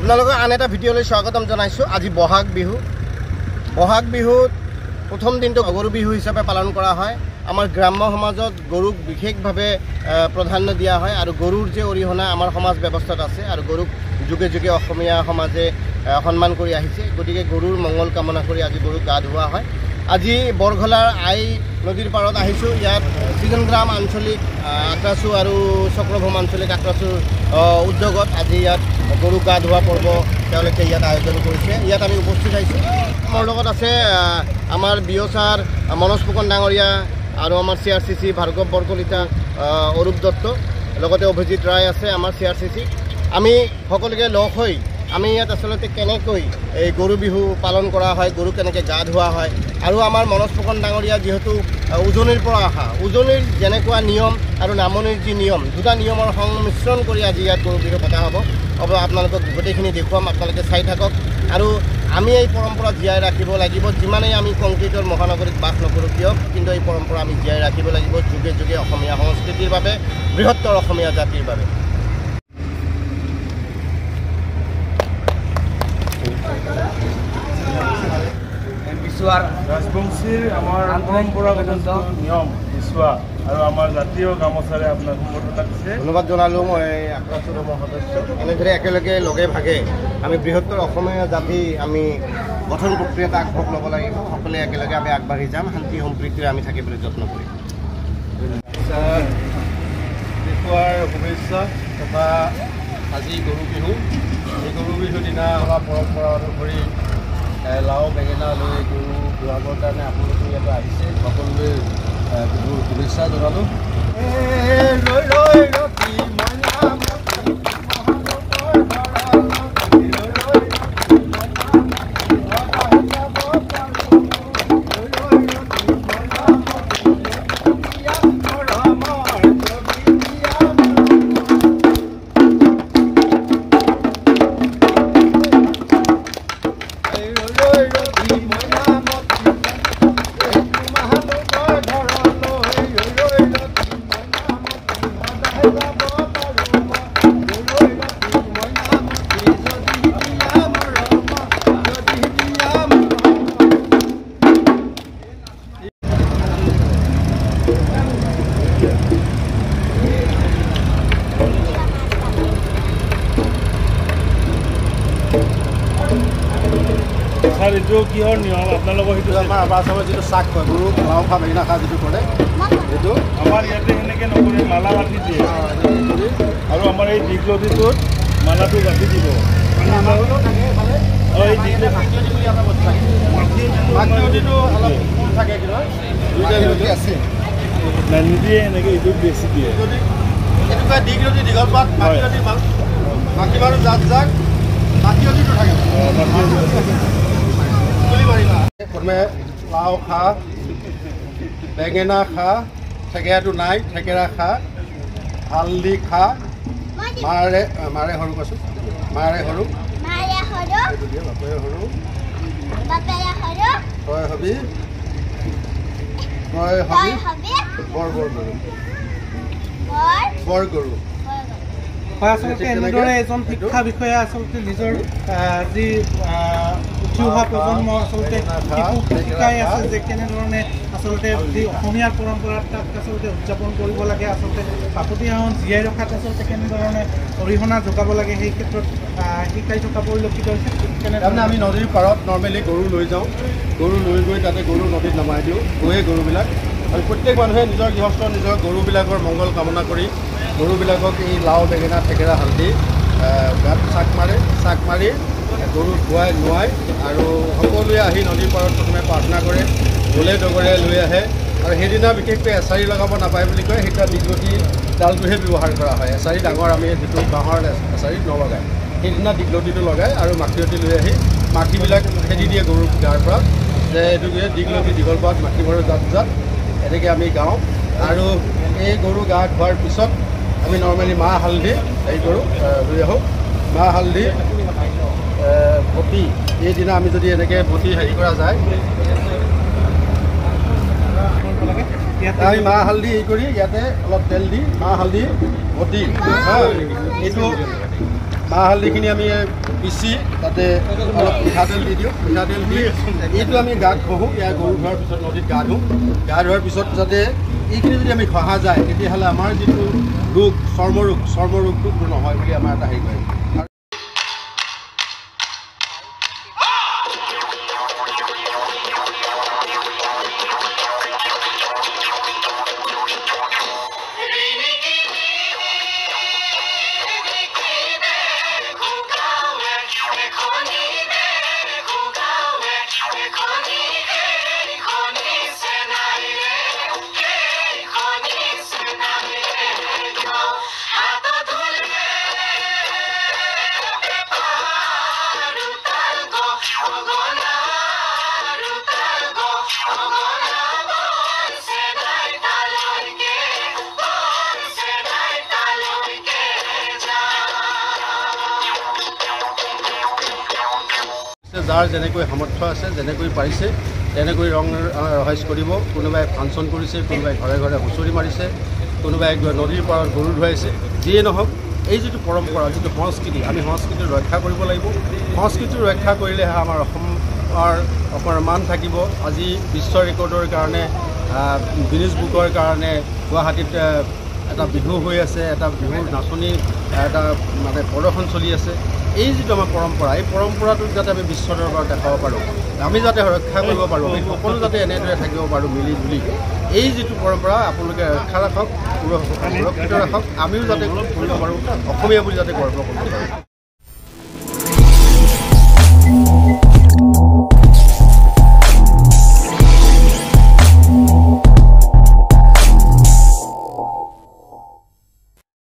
আপোনালোকক আন এটা ভিডিঅ'লৈ স্বাগতম জনাইছোঁ। আজি বহাগ বিহু। বহাগ বিহুত প্ৰথম দিনটো গৰু বিহু হিচাপে পালন কৰা হয়। আমাৰ গ্ৰাম্য সমাজত গৰুক বিশেষভাৱে প্ৰাধান্য দিয়া হয় আৰু গৰুৰ যে অৰিহণা আমাৰ সমাজ ব্যৱস্থাত আছে আৰু গৰুক যুগে যুগে অসমীয়া সমাজে সন্মান কৰি আহিছে। গতিকে গৰুৰ মংগল কামনা কৰি আজি গৰুক গা ধুওৱা হয়। আজি বৰঘলাৰ আই নদীৰ পাৰত আহিছোঁ। ইয়াত চিজনগ্ৰাম আঞ্চলিক আক্ৰাচু আৰু চক্ৰভূম আঞ্চলিক আক্ৰাচুৰ উদ্যোগত আজি ইয়াত গৰুক গা ধোৱা পৰ্ব তেওঁলোকে ইয়াত আয়োজন কৰিছে। ইয়াত আমি উপস্থিত আহিছোঁ। মোৰ লগত আছে আমাৰ বিঅ'চাৰ মনোজ ফুকন ডাঙৰীয়া আৰু আমাৰ CRCC ভাৰ্গৱ বৰকলিতা, অৰূপ দত্ত, লগতে অভিজিত ৰায় আছে আমাৰ CRCC। আমি সকলোকে লগ হৈ আমি ইয়াত আচলতে কেনেকৈ এই গৰু বিহু পালন কৰা হয়, গৰু কেনেকৈ গা ধোৱা হয় আৰু আমাৰ মনোজ ফুকন ডাঙৰীয়া যিহেতু উজনিৰ পৰা অহা, উজনিৰ যেনেকুৱা নিয়ম আৰু নামনিৰ যি নিয়ম, দুটা নিয়মৰ সংমিশ্ৰণ কৰি আজি ইয়াত গৰু বিহু পতা হ'ব। আপোনালোকক গোটেইখিনি দেখুৱাম, আপোনালোকে চাই থাকক। আৰু আমি এই পৰম্পৰা জীয়াই ৰাখিব লাগিব। যিমানেই আমি কংক্ৰিটৰ মহানগৰীত বাস নকৰোঁ কিয়, কিন্তু এই পৰম্পৰা আমি জীয়াই ৰাখিব লাগিব যুগে যুগে অসমীয়া সংস্কৃতিৰ বাবে, বৃহত্তৰ অসমীয়া জাতিৰ বাবে। ৰাজবংশীৰ আমাৰ পৰম্পৰাগত নিয়ম বিচুৱা আৰু আমাৰ জাতীয় গামোচাৰে আপোনাক সম্বৰ্ধনা দিছে। ধন্যবাদ জনালোঁ মই আক্ৰাচুৰ সদস্য। এনেদৰে একেলগে লগে ভাগে আমি বৃহত্তৰ অসমীয়া জাতি আমি গঠন প্ৰক্ৰিয়াত আগভাগ ল'ব লাগিব। সকলোৱে একেলগে আমি আগবাঢ়ি যাম, শান্তি সম্প্ৰীতিৰে আমি থাকিবলৈ যত্ন কৰিম। দেখুৱাৰ শুভেচ্ছা তথা আজি গৰু বিহু। এই গৰু বিহুৰ দিনা আমাৰ পৰম্পৰা অনুসৰি লাও বেঙেনা লৈ গৰু ধুৱাবৰ কাৰণে আপোনালোকে ইয়াতে আহিছে। সকলোৱে বিহুৰ শুভেচ্ছা জনালোঁ। ছাৰ, এইটো কিহৰ নিয়ম আপোনালোকৰ? সেইটো আমাৰ আচামত যিটো চাক কয়, গৰু লাও খা বেঙেনা খা যিটো কৰে, সেইটো আমাৰ ইয়াতে সেনেকৈ নকৰে, মালা গাঁঠি দিয়ে। আৰু আমাৰ এই দীঘলতিটোত মালাটো গাঁঠি দিব। নিদিয়ে এনেকৈ, এইটোত বেছি দিয়ে। এনেকুৱা দীঘলতি দীঘল পাত, মাখিয়তী মাখি বাৰু জাক জাক মাখিয়তীটো থাকে। প্ৰথমে লাও খা, বেঙেনা খা, থেকেৰাটো নাই, থেকেৰা খা, হালধি খা, মাৰে সৰু কৈছোঁ, মাৰে সৰু, বাপেৰে সৰু, তই হবি বৰ গৰু। আচলতে এনেদৰে এজন শিক্ষা বিষয়া আচলতে নিজৰ যি উঠি অহা প্ৰজন্ম আচলতে শিশুক শিকাই আছে যে কেনেধৰণে আচলতে যি অসমীয়াৰ পৰম্পৰা তাক আচলতে উদযাপন কৰিব লাগে, আচলতে বাপতি সাহোন জীয়াই ৰখাত আচলতে কেনেধৰণে অৰিহণা যোগাব লাগে সেই ক্ষেত্ৰত শিকাই থকা পৰিলক্ষিত হৈছে। তাৰমানে আমি নদীৰ পাৰত নৰ্মেলি গৰু লৈ যাওঁ, গৰু লৈ গৈ তাতে গৰু নদীত নমাই দিওঁ, গৈয়ে গৰুবিলাক। আৰু প্ৰত্যেক মানুহে নিজৰ গৃহস্থ নিজৰ গৰুবিলাকৰ মংগল কামনা কৰি গৰুবিলাকক এই লাও বেঙেনা থেকেৰা হালধি গাত চাক মাৰি গৰু ধুৱাই নোৱাই আৰু সকলোৱে আহি নদীৰ পাৰত প্ৰথমে প্ৰাৰ্থনা কৰে, ঢোলে ডগৰে লৈ আহে। আৰু সেইদিনা বিশেষকৈ এচাৰি লগাব নাপায় বুলি কয়, সেইটা দীঘলতি ডালটোহে ব্যৱহাৰ কৰা হয়। এচাৰি ডাঙৰ আমি যিটো বাঁহৰ এচাৰি নলগায়, সেইদিনা দীঘলতিটো লগায় আৰু মাখিয়তী লৈ আহি মাখিবিলাক খেদি দিয়ে গৰুৰ গাৰ পৰা, যে এইটোকে দীঘলতি দীঘল পাত মাখি বাৰু জাত জাত এনেকৈ আমি গাওঁ। আৰু এই গৰু গা ধোৱাৰ পিছত আমি নৰ্মেলি মাহ হালধি হেৰি কৰোঁ, লৈ আহোঁ। মাহ হালধি বটি, এইদিনা আমি যদি এনেকৈ বটি হেৰি কৰা যায়, আমি মাহ হালধি এই কৰি ইয়াতে অলপ তেল দি মাহ হালধি বটি এইটো মাহ হালধিখিনি আমি পিচি তাতে অলপ মিঠাতেল দি দিওঁ। মিঠাতেল দি এইটো আমি গাত ঘঁহোঁ। ইয়াৰ গৰু ধোৱাৰ পিছত নদীত গা ধোওঁ। গা ধোৱাৰ পিছত যাতে এইখিনি যদি আমি ঘঁহা যায় তেতিয়াহ'লে আমাৰ যিটো ৰোগ চৰ্মৰোগটো নহয় বুলি আমাৰ এটা হেৰি কৰে। যাৰ যেনেকৈ সামৰ্থ্য আছে, যেনেকৈ পাৰিছে তেনেকৈ ৰং ৰহাইজ কৰিব। কোনোবাই ফাংচন কৰিছে, কোনোবাই ঘৰে ঘৰে হুঁচৰি মাৰিছে, কোনোবাই নদীৰ পাৰত গৰু ধুৱাইছে। যিয়ে নহওক, এই যিটো পৰম্পৰা, যিটো সংস্কৃতি, আমি সংস্কৃতি ৰক্ষা কৰিব লাগিব। সংস্কৃতি ৰক্ষা কৰিলেহে আমাৰ অসমৰ মান থাকিব। আজি বিশ্ব ৰেকৰ্ডৰ কাৰণে, গিনিজ বুকৰ কাৰণে গুৱাহাটীত এটা বিহু হৈ আছে, এটা বিহুৰ নাচনী এটা মানে প্ৰদৰ্শন চলি আছে। এই যিটো আমাৰ পৰম্পৰা, এই পৰম্পৰাটোক যাতে আমি বিশ্ব দৰবাৰত দেখাব পাৰোঁ, আমি যাতে ৰক্ষা কৰিব পাৰোঁ, আমি সকলো যাতে এনেদৰে থাকিব পাৰোঁ মিলি জুলি। এই যিটো পৰম্পৰা আপোনালোকে ৰক্ষা ৰাখক, সুৰক্ষিত ৰাখক, আমিও যাতে কৰিব পাৰোঁ, অসমীয়া বুলি যাতে গৰ্ব কৰিব পাৰোঁ।